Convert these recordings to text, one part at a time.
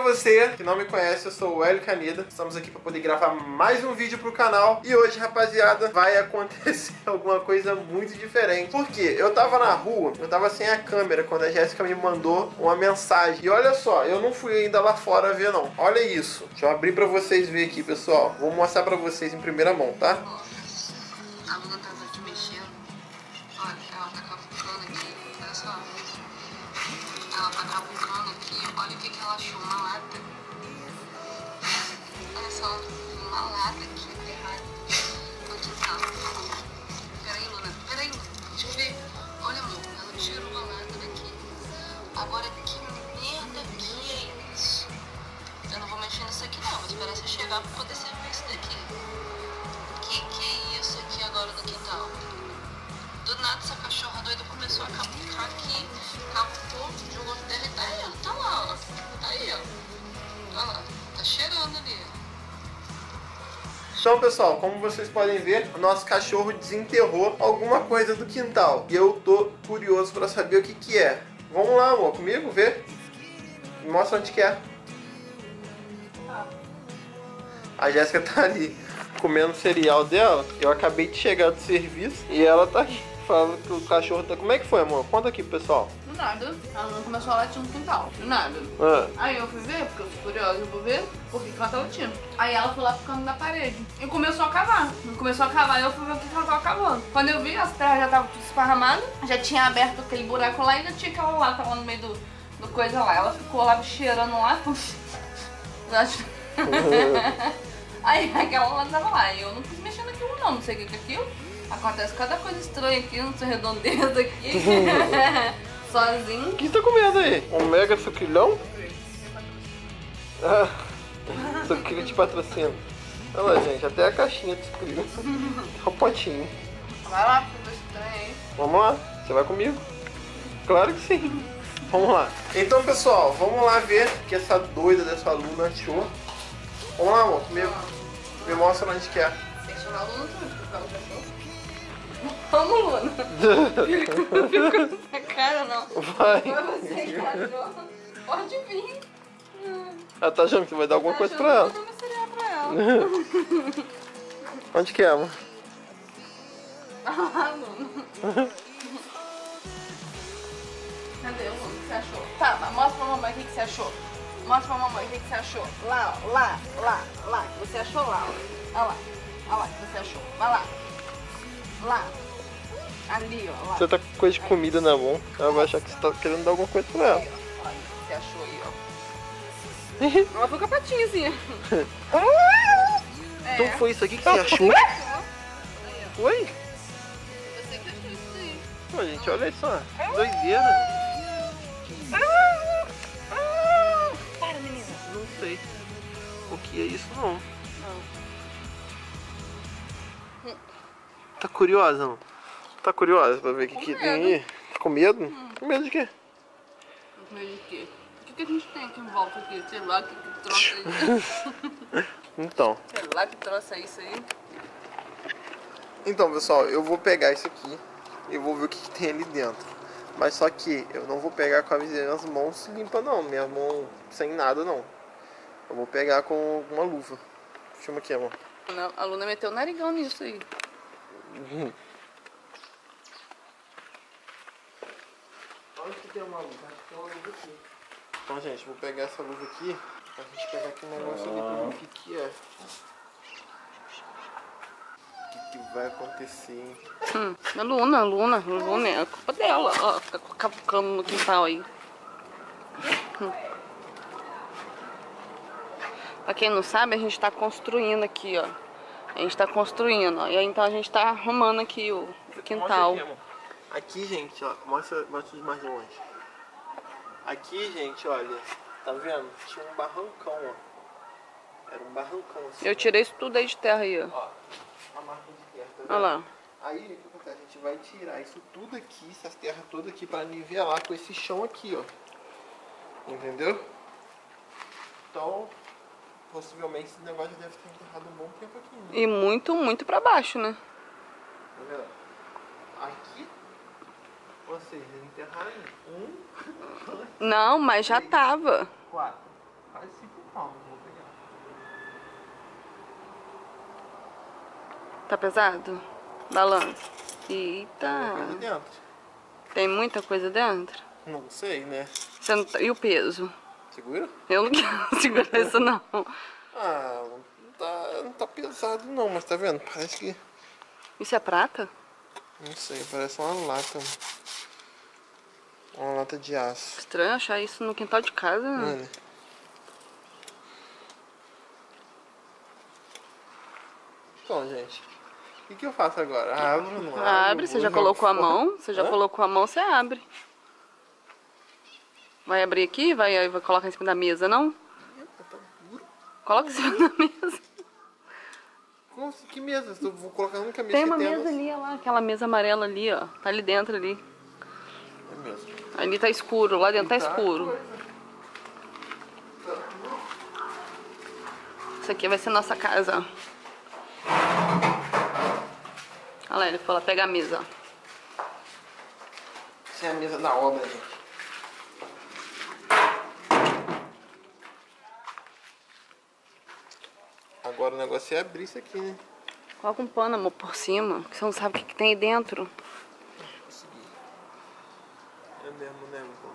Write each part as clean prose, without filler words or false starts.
você que não me conhece, eu sou o Hélio Canida. Estamos aqui para poder gravar mais um vídeo pro canal. E hoje, rapaziada, vai acontecer alguma coisa muito diferente. Por quê? Eu tava na rua, eu tava sem a câmera quando a Jéssica me mandou uma mensagem. E olha só, eu não fui ainda lá fora ver não. Olha isso. Deixa eu abrir para vocês verem aqui, pessoal. Vou mostrar para vocês em primeira mão, tá? A Luna tava aqui mexendo. Olha, ela tá cavucando aqui. Olha só. Ela tá cavucando aqui. Olha o que ela achou. Uma lata. Olha só. Uma lata aqui enterrada no quintal. Peraí, Luna. Peraí, Luna. Deixa eu ver. Olha, amor. Ela tirou a lata daqui. Agora, que merda que é isso? Eu não vou mexer nisso aqui, não. Vou esperar você chegar pra poder servir isso daqui. Que é isso aqui agora no quintal? Do nada essa cachorra doida começou a cavucar aqui, cavucou, jogou no terra e tá aí, ó. Tá lá, ó. Tá aí, ó. Olha lá. Tá cheirando ali. Então, pessoal, como vocês podem ver, o nosso cachorro desenterrou alguma coisa do quintal. E eu tô curioso para saber o que que é. Vamos lá, amor, comigo, ver? Me mostra onde que é. A Jéssica tá ali comendo o cereal dela. Eu acabei de chegar do serviço e ela tá aqui falando que o cachorro tá... Como é que foi, amor? Conta aqui pro pessoal. Do nada, a Luna começou a latir no quintal. Do nada. Aí eu fui ver, porque eu sou curiosa, eu vou ver por que ela tá latindo. Aí ela foi lá pro canto da parede e começou a cavar. Começou a cavar e eu fui ver o que ela tava cavando. Quando eu vi, as terras já estavam tudo esparramadas. Já tinha aberto aquele buraco lá e já tinha aquela lata lá no meio do coisa lá. Ela ficou lá cheirando lá. Aí aquela lá tava lá. E eu não quis mexer naquilo não. Não sei o que é aquilo. Acontece cada coisa estranha aqui, não sei redondeza aqui. Sozinho. O que você tá comendo aí? Um mega sucrilhão? Ah, sucrilho de patrocínio. Olha lá, gente, até a caixinha de sucrilho. É um potinho. Vai lá, coisa estranha aí. Vamos lá, você vai comigo? Claro que sim. Vamos lá. Então, pessoal, vamos lá ver o que essa doida dessa Luna achou. Vamos lá, amor, comigo. Me mostra onde que é. Tem que chamar a Luna também, porque ela cachorro. Vamos, Luna. Não fica com essa cara, não. Vai. Vai você, cachorro. Pode vir. Ela tá achando que você vai dar alguma coisa pra ela. Eu vou cereal pra ela. Onde que é, amor? Ah, Luna. Cadê o Luna? O que você achou? Tá, mas mostra pra mamãe o que você achou. Mostra pra mamãe o que você achou. Lá, ó. Lá. Que você achou lá, ó. Olha lá. Olha lá que você achou. Vai lá. Lá. Ali, ó. Lá. Você tá com coisa de comida na mão. Ela vai achar que você tá querendo dar alguma coisa pra ela. Aí, ó. Olha o que você achou aí, ó. Ela foi com a patinha assim. Então foi isso aqui que você achou? Foi? Você que achou isso aí. Pô, gente, olha só. Doideira. Para, menina. Não sei o que é isso, não. Tá curiosa, não? Tá curiosa pra ver o que tem aí? Com medo? Com medo de quê? Com medo de quê? O que a gente tem aqui em volta aqui? Sei lá que troça isso. Então. Sei lá que troça isso aí. Então, pessoal, eu vou pegar isso aqui e vou ver o que tem ali dentro. Mas só que eu não vou pegar com as minhas mãos limpas, não. Minha mão sem nada, não. Eu vou pegar com uma luva. Filma aqui, amor. A Luna meteu o narigão nisso aí. Onde que tem uma luva? Acho que tem uma luva aqui. Então, gente, vou pegar essa luva aqui pra gente pegar aqui um negócio ali pra ver o que que é. O que que vai acontecer, hein? A Luna, é a culpa dela, ó, fica cavucando no quintal aí. Pra quem não sabe, a gente tá construindo aqui, ó. A gente tá construindo, ó. E aí, então a gente tá arrumando aqui o quintal. Mostra aqui, gente, ó. Mostra de mais longe. Aqui, gente, olha. Tá vendo? Tinha um barrancão, ó. Era um barrancão assim. Eu tirei isso tudo aí de terra aí, ó. Ó, a marca de terra, tá vendo? Olha lá. Aí, o que acontece? A gente vai tirar isso tudo aqui, essas terras todas aqui, pra nivelar com esse chão aqui, ó. Entendeu? Então, possivelmente esse negócio já deve ter enterrado um bom tempo aqui, né? E muito pra baixo, né? Tá vendo? Aqui, ou seja, eles enterraram 1, 2, Não, mas já tava. 4. Faz 5 palmos, vou pegar. Tá pesado? Balança. Tem Eita. coisa dentro. Tem muita coisa dentro? Não sei, né? Você não tá... E o peso? Segura? Eu não quero segurar isso não. Ah, não tá pesado não, mas tá vendo? Parece que... Isso é prata? Não sei, parece uma lata. Uma lata de aço. Estranho achar isso no quintal de casa. Mano. Então, gente. O que eu faço agora? Abro, não abro? Abre, você já colocou a mão. Você já colocou a mão, você abre. Vai abrir aqui? Vai colocar em cima da mesa, não? Tá duro. Coloca em cima da mesa. Que mesa? Eu vou colocar a única mesa Tem que uma temos. mesa ali, olha lá, aquela mesa amarela ali, ó. Tá ali dentro ali. É mesmo. Ali tá escuro, lá dentro tá escuro. Coisa. Isso aqui vai ser nossa casa, ó. Olha lá, ele foi lá pegar a mesa, ó. Essa é a mesa da obra, gente. Agora o negócio é abrir isso aqui, né? Coloca um pano, amor, por cima, que você não sabe o que tem aí dentro. Consegui. É mesmo, né? Vou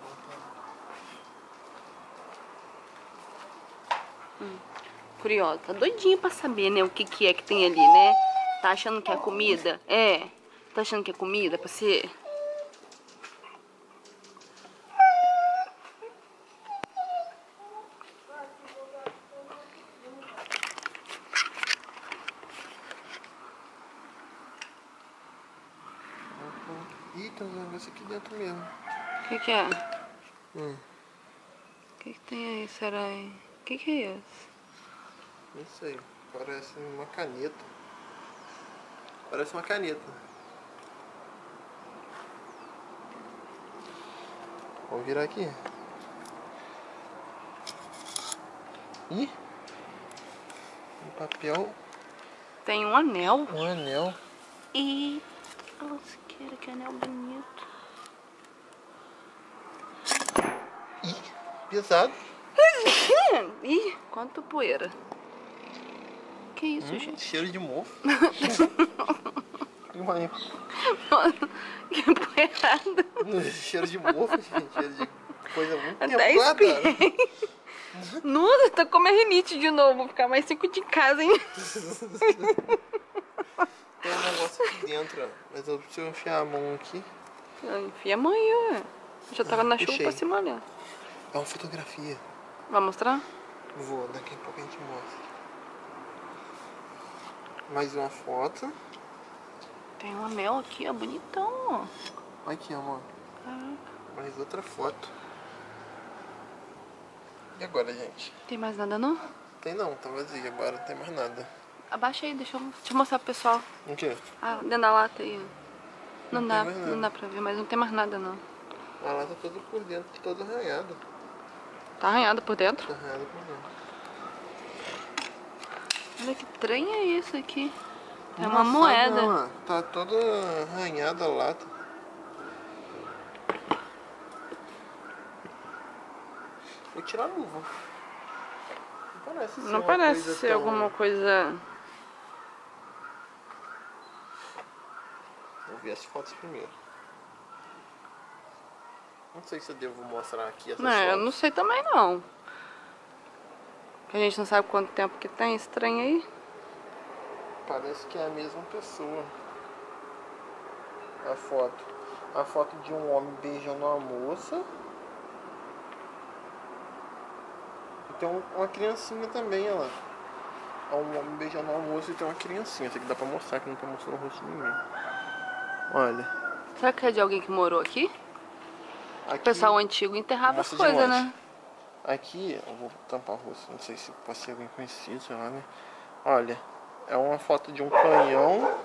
voltar. Curiosa, tá doidinha pra saber, né, o que é que tem ali, né? Tá achando que é comida? É. Tá achando que é comida pra você? Ih, tem um negócio aqui dentro mesmo. O que é? O que tem aí, será? O que é isso? Não sei. Parece uma caneta. Parece uma caneta. Vou virar aqui. Ih! Um papel. Tem um anel. Um anel. E... Nossa, que anel bonito. Ih! Pesado. Ih, quanto poeira. Que isso, gente? Cheiro de mofo. Mano, Que poeirada. cheiro de mofo, gente. Cheiro de coisa muito Até templada. espiei. Nossa, tô com uma rinite de novo. Vou ficar mais 5 de casa, hein? Tem um negócio aqui dentro, ó. Mas eu preciso enfiar a mão aqui. Enfia a mão aí, ué. Já tava na chuva puxei. pra se molhar. É uma fotografia. Vai mostrar? Vou, daqui a pouco a gente mostra. Mais uma foto. Tem um anel aqui, ó, bonitão, ó. Olha aqui, amor. Caraca. Mais outra foto. E agora, gente? Tem mais nada, não? Tem não, tá vazio agora, não tem mais nada. Abaixa aí, deixa eu mostrar pro pessoal. O quê? Ah, dentro da lata aí, ó. Não Não dá, tem mais nada. não dá pra ver, mas não tem mais nada, não. A lata tá toda por dentro, toda arranhada. Tá arranhado por dentro? Tá arranhada por dentro. Olha que trem é isso aqui. É Nossa, uma moeda. não, ó. Tá toda arranhada a lata. Vou tirar a luva. Não parece ser, Não uma parece coisa ser tão... alguma coisa... Vou ver as fotos primeiro. Não sei se eu devo mostrar aqui essas Não, eu fotos. não sei também, não. Que a gente não sabe quanto tempo que tem esse trem aí. Parece que é a mesma pessoa. A foto. A foto de um homem beijando uma moça. E tem uma criancinha também, olha lá. É um homem beijando uma moça e tem uma criancinha. Essa aqui dá pra mostrar, que não tá mostrando o rosto de ninguém. Olha. Será que é de alguém que morou aqui? Aqui, O pessoal antigo enterrava as mostra de coisas, longe. né? Aqui, eu vou tampar o rosto. Não sei se pode ser alguém conhecido, sei lá, né? Olha. É uma foto de um canhão.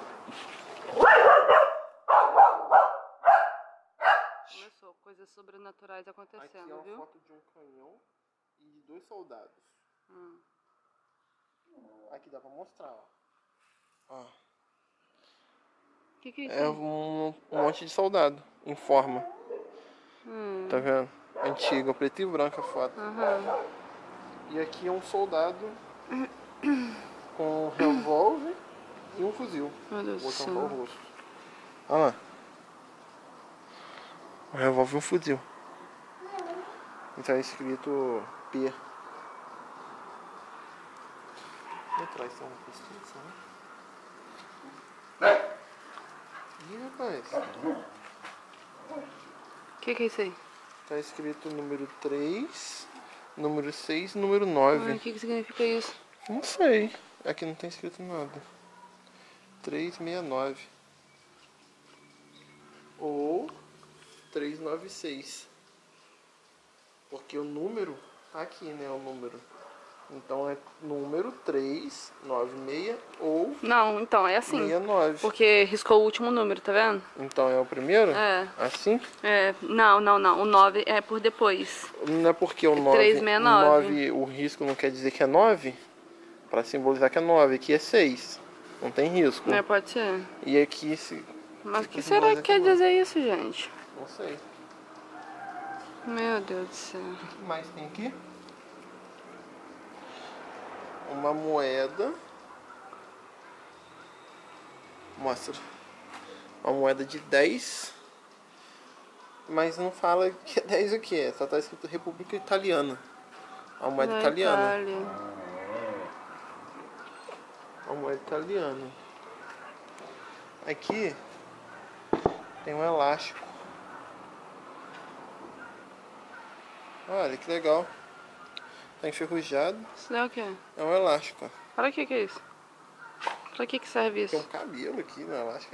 Começou, coisas sobrenaturais Aqui acontecendo, é uma viu? foto de um canhão e de 2 soldados. Aqui dá pra mostrar, ó. Que é isso? É um monte de soldado em forma. Tá vendo? Antiga, preto e branco a foto. E aqui é um soldado com um revólver e um fuzil. Meu Deus do Vou tampar o céu. rosto. Olha lá. Um revólver e um fuzil. E tá escrito P. E atrás tem uma pesquisa, né? Ih, rapaz. O que é isso aí? Tá escrito número 3, número 6 e número Ai, 9. o que significa isso? Não sei. Aqui não tem escrito nada. 369. Ou 396. Porque o número tá aqui, né? O número. Então é número 396 ou Não, então é assim. 69. Porque riscou o último número, tá vendo? Então é o primeiro? É. Assim? É, não. O 9 é por depois. Não é porque o 9, 369. o risco não quer dizer que é 9? Pra simbolizar que é 9. Aqui é 6. Não tem risco. É, pode ser. E aqui se... Mas o que Aqui será que simboliza quer que é dizer isso, gente? Não sei. Meu Deus do céu. O que mais tem aqui? Uma moeda. Mostra. Uma moeda de 10. Mas não fala que é 10 o que? Só tá escrito República Italiana. Uma moeda Da italiana. Itália. Uma moeda italiana. Aqui tem um elástico. Olha que legal. Tá enferrujado. Isso daí é o quê? É um elástico. Ó. Para que é isso? Pra que serve Tem um isso? cabelo aqui no elástico.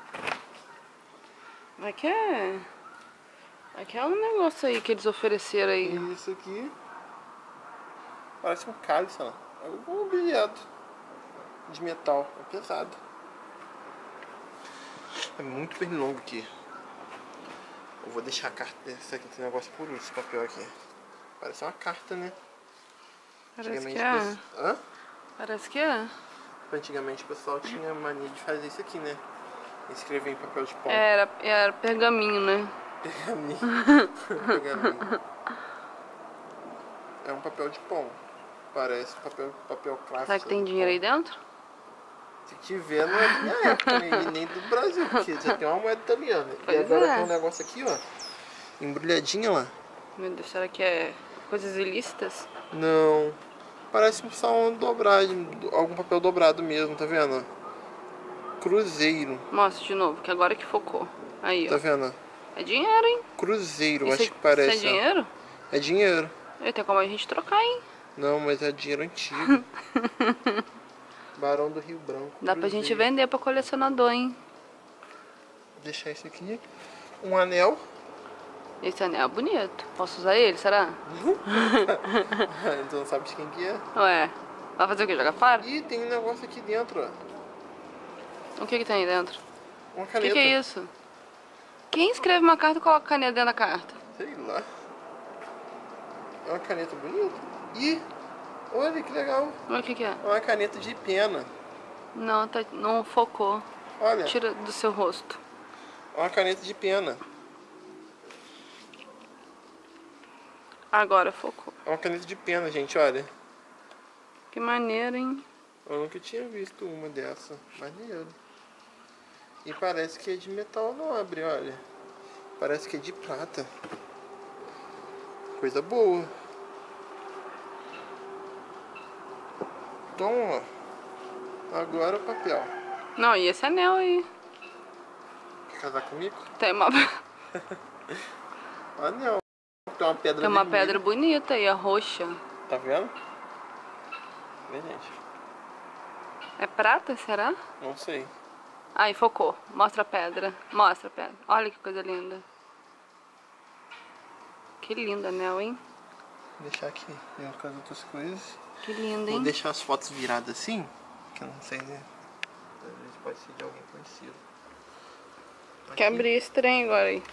Aqui é... Aqui é um negócio aí que eles ofereceram aí. E isso aqui parece um cálice, ó. É um objeto de metal. É pesado. É muito pernilongo aqui. Eu vou deixar a carta desse aqui, esse negócio por último, esse papel aqui. Parece uma carta, né? Parece que Antigamente, é. Hã? Parece que é. Antigamente o pessoal tinha mania de fazer isso aqui, né? Escrever em papel de pão. Era pergaminho, né? Pergaminho. Pergaminho. É um papel de pão. Parece papel clássico. Será que tem dinheiro aí dentro? Se tiver, não é da minha época, né? E nem do Brasil, porque já tem uma moeda italiana. Pois e agora é. tem um negócio aqui, ó. Embrulhadinho lá. Meu Deus, será que é coisas ilícitas? Não. Parece só um dobragem, algum papel dobrado mesmo, tá vendo? Cruzeiro. Mostra de novo, que agora que focou. Aí, Tá ó. vendo? É dinheiro, hein? Cruzeiro, Isso acho que parece. Isso é ó. dinheiro? É dinheiro. Tem como a gente trocar, hein? Não, mas é dinheiro antigo. Barão do Rio Branco. Dá pra gente Cruzeiro. vender pra colecionador, hein? Vou deixar esse aqui. Um anel. Esse anel é bonito. Posso usar ele, será? Então não sabe de quem que é. Ué, vai fazer o quê? Jogar fora? Ih, tem um negócio aqui dentro, ó. O que tem aí dentro? Uma O caneta. que é isso? Quem escreve uma carta e coloca caneta dentro da carta? Sei lá. É uma caneta bonita. Ih, olha que legal. O que é? É uma caneta de pena. Não, não focou. Olha, Tira do seu rosto. é uma caneta de pena. Agora focou. É uma caneta de pena, gente, olha. Que maneiro, hein? Eu nunca tinha visto uma dessa. Maneiro. E parece que é de metal nobre, olha. Parece que é de prata. Coisa boa. Então, ó. Agora o papel. Não, e esse anel aí? Quer casar comigo? Tem uma, Anel. Tem uma pedra tem uma vermelha. pedra bonita aí, a roxa. Tá vendo? Vê, gente. É prata, será? Não sei. Aí, focou. Mostra a pedra. Mostra a pedra. Olha que coisa linda. Que lindo anel, hein? Vou deixar aqui junto com as outras coisas. Que lindo, Vou hein? deixar as fotos viradas assim, que eu não sei, né? Às vezes pode ser de alguém conhecido. Quer Aqui. abrir esse trem agora aí.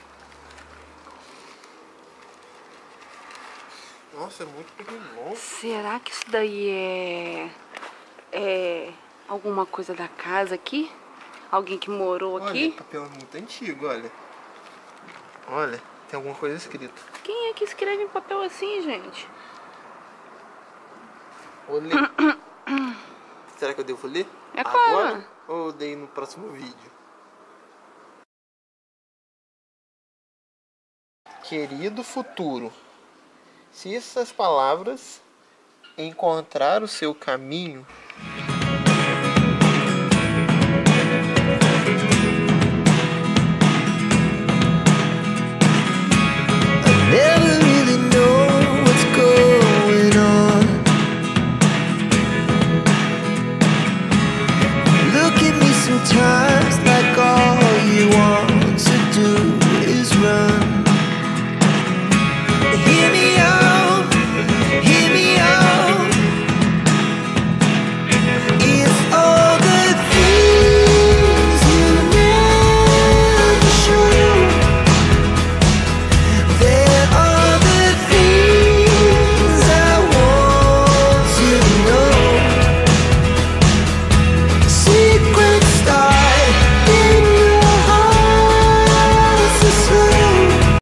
Nossa, é muito pernilongo. Será que isso daí é alguma coisa da casa aqui? Alguém que morou Olha, o aqui? papel é muito antigo, olha. Olha, tem alguma coisa escrita. Quem é que escreve em papel assim, gente? Vou ler. Será que eu devo ler? É agora? claro. Ou eu leio no próximo vídeo? Querido futuro, se essas palavras encontrar o seu caminho,